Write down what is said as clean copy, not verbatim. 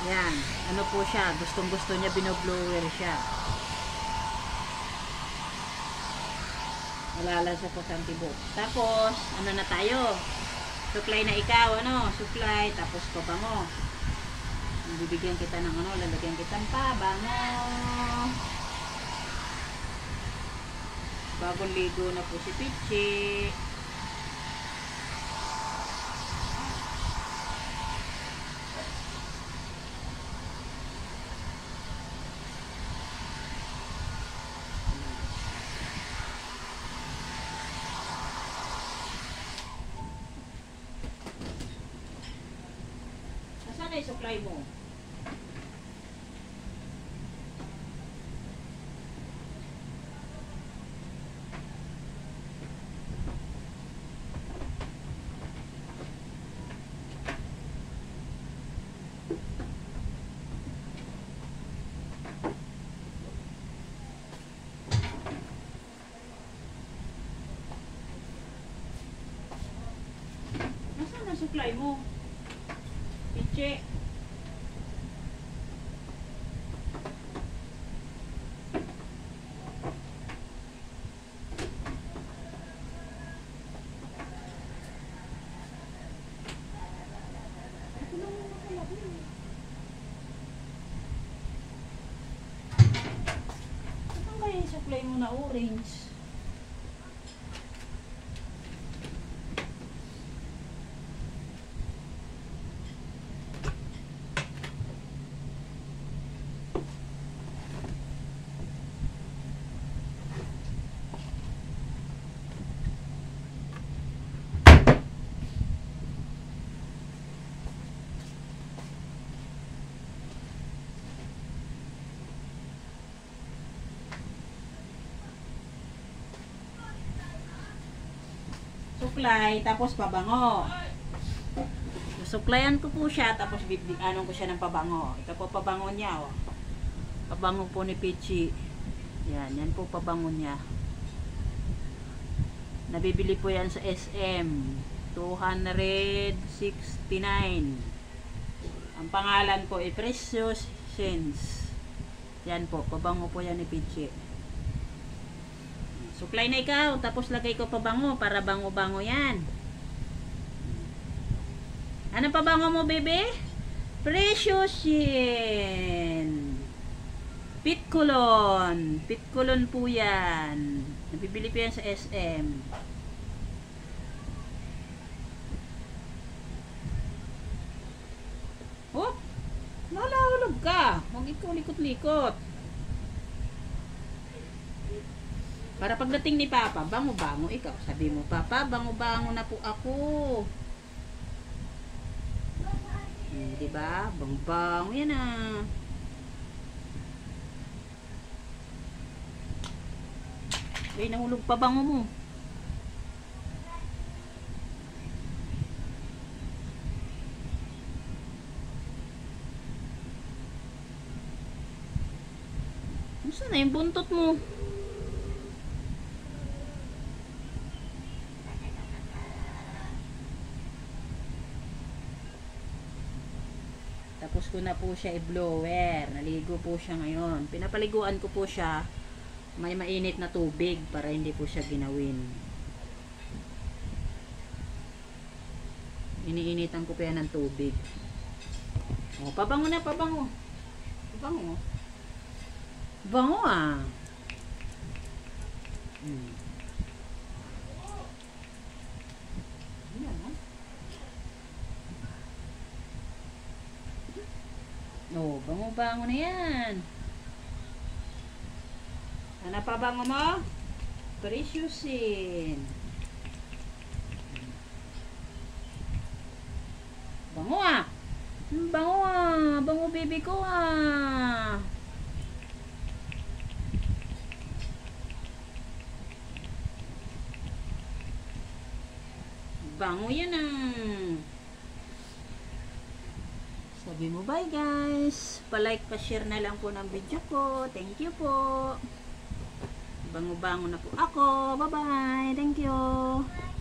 Yan. Ano po siya? Gustong gusto niya, binoblower siya. Malalasa po sa antibok. Tapos, ano na tayo? Supply na ikaw, ano? Supply, tapos pabango. Bibigyan kita ng ano, lalagyan kita ng pabango. Bagong ligo na po si Pichi. Saan na yung supply mo? Nasaan na supply mo? Piche. Saan kaya yung supply mo na orange? Supply, tapos pabango. Suklayan ko po siya, tapos anong ko siya ng pabango. Ito po pabango niya, oh. Pabango po ni Pichi. Yan po pabango niya. Nabibili po yan sa SM. 269. Ang pangalan po ay Precious Scents. Yan po, pabango po yan ni Pichi. Supply na ikaw, tapos lagay ko pabango para bango-bango yan. Anong pabango mo, bebe? Precious yan. Pitkulon. Pitkulon po yan. Nabibili po yan sa SM. Oh, nalahulog ka. Huwag ikaw likot-likot. Para pagdating ni Papa, bango-bango ikaw. Sabi mo, Papa, bango-bango na po ako. Diba? Bango-bango yan ah. Ay, nahulog pa bango mo. Saan na yung buntot mo? Tapos ko na po siya i-blower. Naligo po siya ngayon. Pinapaliguan ko po siya. May mainit na tubig para hindi po siya ginawin. Iniinitan ko pa yan ng tubig. Oh, pabango na, pabango. Pabango. Bango ah. Oh, bango-bango na yan. Ano pa bango mo? Precious yan. Bango ah. Bango ah. Bango baby ko ah. Bango yan ah. Sabi mo bye guys. Pa-like, pa-share na lang po ng video ko. Thank you po. Bango-bango na po ako. Bye-bye. Thank you.